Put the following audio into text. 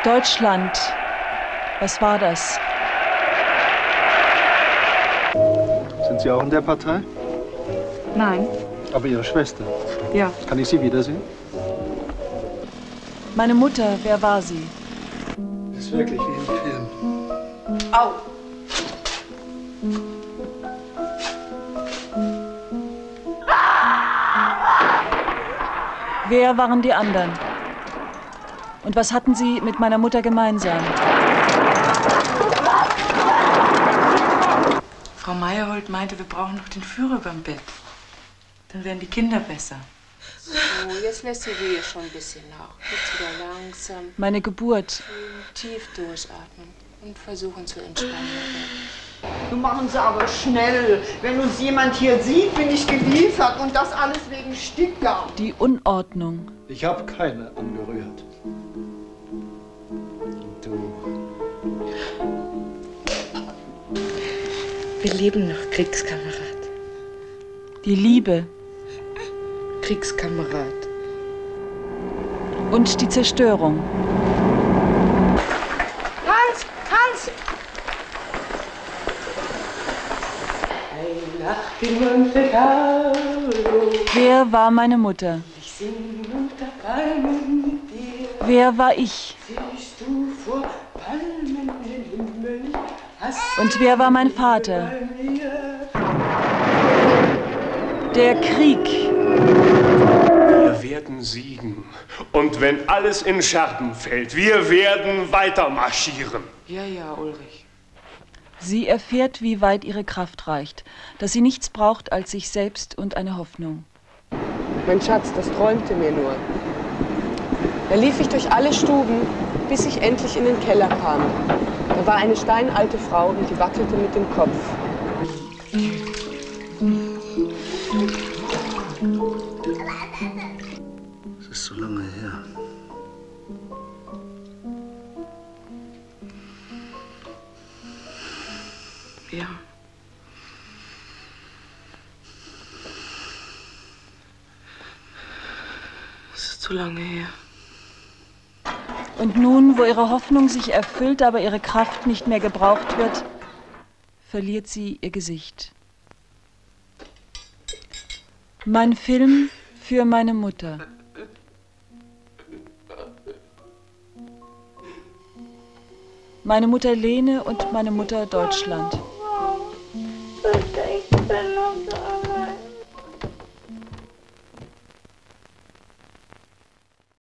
Deutschland, was war das? Sind Sie auch in der Partei? Nein. Aber Ihre Schwester? Ja. Kann ich sie wiedersehen? Meine Mutter, wer war sie? Das ist wirklich wie im Film. Au! Wer waren die anderen? Und was hatten sie mit meiner Mutter gemeinsam? Frau Meyerhold meinte, wir brauchen noch den Führer beim Bett. Dann werden die Kinder besser. So, jetzt lässt die Wehe schon ein bisschen nach. Jetzt wieder langsam. Meine Geburt. Tief durchatmen und versuchen zu entspannen. Nun machen Sie aber schnell. Wenn uns jemand hier sieht, bin ich geliefert und das alles wegen Stickgarn. Die Unordnung. Ich habe keine angerührt. Und du? Wir leben noch, Kriegskamerad. Die Liebe. Kriegskamerad. Und die Zerstörung. Hans! Hans! Nacht in Monte Carlo. Wer war meine Mutter? Ich sing unter Palmen mit dir. Wer war ich? Siehst du vor Palmen den Himmel? Hast Und wer war mein Vater? bei mir? Der Krieg. Wir werden siegen. Und wenn alles in Scherben fällt, wir werden weiter marschieren. Ja, ja, Ulrich. Sie erfährt, wie weit ihre Kraft reicht, dass sie nichts braucht als sich selbst und eine Hoffnung. Mein Schatz, das träumte mir nur. Da lief ich durch alle Stuben, bis ich endlich in den Keller kam. Da war eine steinalte Frau und die wackelte mit dem Kopf. Es ist so lange her. Ja. Es ist zu lange her. Und nun, wo ihre Hoffnung sich erfüllt, aber ihre Kraft nicht mehr gebraucht wird, verliert sie ihr Gesicht. Mein Film für meine Mutter. Meine Mutter Lene und meine Mutter Deutschland. Ich bin noch so